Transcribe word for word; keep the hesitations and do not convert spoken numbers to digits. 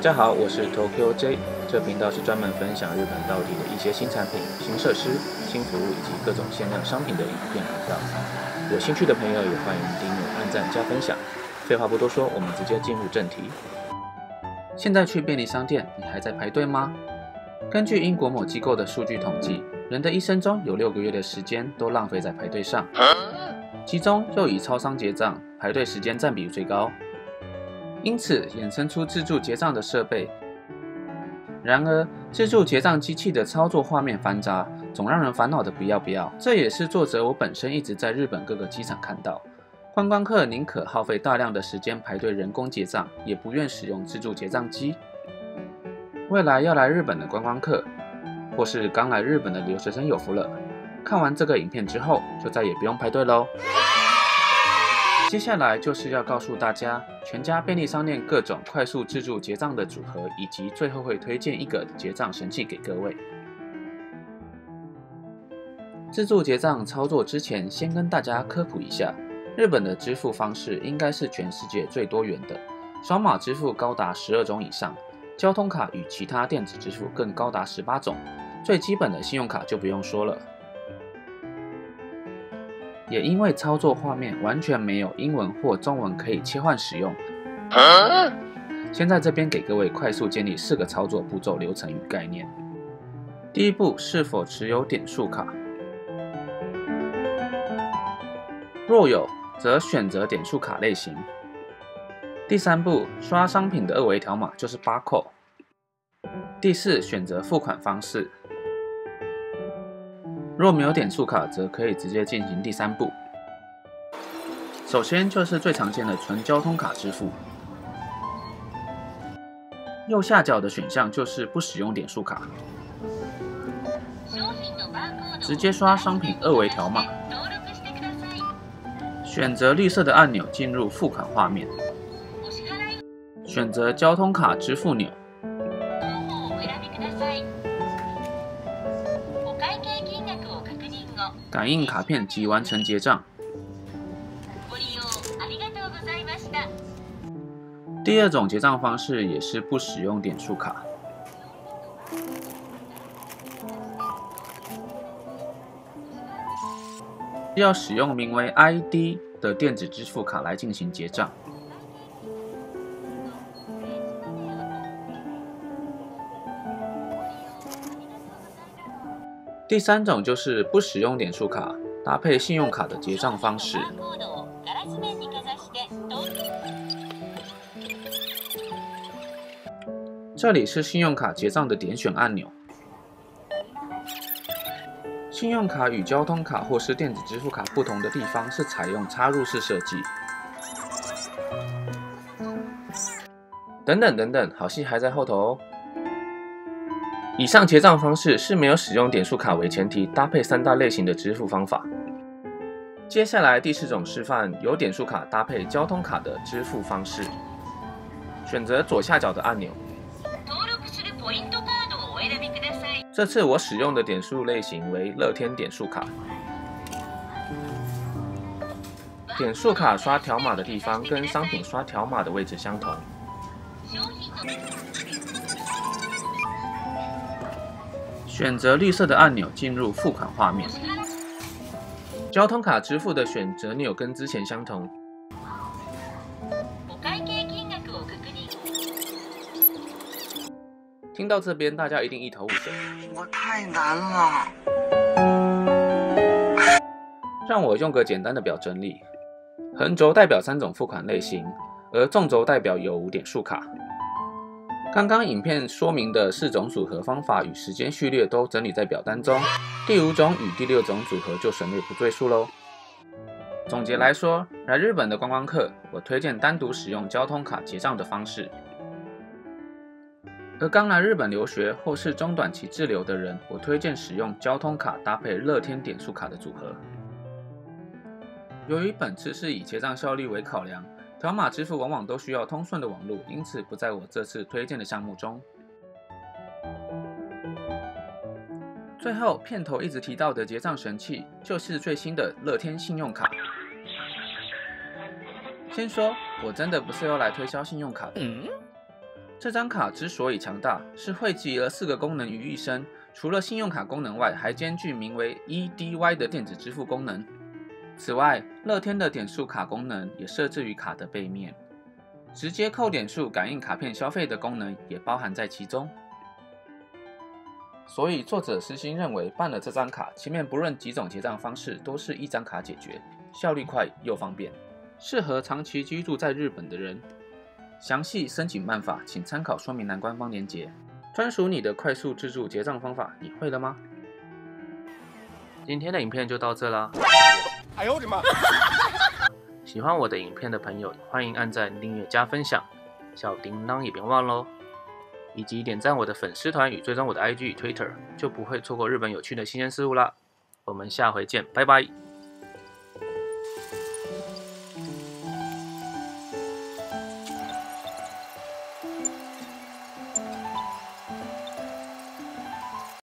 家好，我是 Tokyo J， 这频道是专门分享日本道地的一些新产品、新设施、新服务以及各种限量商品的影片频道。有兴趣的朋友也欢迎订阅、按赞、加分享。废话不多说，我们直接进入正题。现在去便利商店，你还在排队吗？根据英国某机构的数据统计，人的一生中有六个月的时间都浪费在排队上，其中又以超商结账排队时间占比最高。因此衍生出自助结账的设备。然而，自助结账机器的操作画面繁杂，总让人烦恼的不要不要。这也是作者我本身一直在日本各个机场看到，观光客宁可耗费大量的时间排队人工结账，也不愿使用自助结账机。未来要来日本的观光客，或是刚来日本的留学生有福了，看完这个影片之后，就再也不用排队喽。接下来就是要告诉大家全家便利商店各种快速自助结账的组合，以及最后会推荐一个结账神器给各位。自助结账操作之前，先跟大家科普一下，日本的支付方式应该是全世界最多元的，扫码支付高达十二种以上，交通卡与其他电子支付更高达十八种，最基本的信用卡就不用说了。也因为操作画面完全没有英文或中文可以切换使用，先在这边给各位快速建立四个操作步骤流程与概念。第一步，是否持有点数卡？若有，则选择点数卡类型。第三步，刷商品的二维条码就是 barcode。第四，选择付款方式。若没有点数卡，则可以直接进行第三步。首先就是最常见的纯交通卡支付。右下角的选项就是不使用点数卡，直接刷商品二维条码。选择绿色的按钮进入付款画面，选择交通卡支付钮。感应卡片即完成结账。第二种结账方式也是不使用点数卡，要使用名为 I D 的电子支付卡来进行结账。第三种就是不使用点数卡，搭配信用卡的结账方式。这里是信用卡结账的点选按钮。信用卡与交通卡或是电子支付卡不同的地方是采用插入式设计。等等等等，好戏还在后头哦。以上结账方式是没有使用点数卡为前提，搭配三大类型的支付方法。接下来第四种示范，有点数卡搭配交通卡的支付方式。选择左下角的按钮。这次我使用的点数类型为乐天点数卡。点数卡刷条码的地方跟商品刷条码的位置相同。选择绿色的按钮进入付款画面。交通卡支付的选择钮跟之前相同。听到这边，大家一定一头雾水。 我太难了。 让我用个简单的表整理。横轴代表三种付款类型，而纵轴代表有无点数卡。刚刚影片说明的四种组合方法与时间序列都整理在表单中，第五种与第六种组合就省略不赘述喽。总结来说，来日本的观光客，我推荐单独使用交通卡结账的方式。而刚来日本留学或是中短期滞留的人，我推荐使用交通卡搭配乐天点数卡的组合。由于本次是以结账效率为考量，条码支付往往都需要通顺的网络，因此不在我这次推荐的项目中。最后，片头一直提到的结账神器，就是最新的乐天信用卡。先说，我真的不是要来推销信用卡的。 这张卡之所以强大，是汇集了四个功能于一身，除了信用卡功能外，还兼具名为 E D Y 的电子支付功能。此外，乐天的点数卡功能也设置于卡的背面，直接扣点数感应卡片消费的功能也包含在其中。所以作者私心认为，办了这张卡，前面不论几种结账方式都是一张卡解决，效率快又方便，适合长期居住在日本的人。详细申请办法请参考说明栏官方连结。专属你的快速自助结账方法，你会了吗？今天的影片就到这啦。哎呦我的妈！喜欢我的影片的朋友，欢迎按赞、订阅、加分享，小叮当也别忘喽。以及点赞我的粉丝团与追踪我的 I G 与 Twitter， 就不会错过日本有趣的新鲜事物啦。我们下回见，拜拜。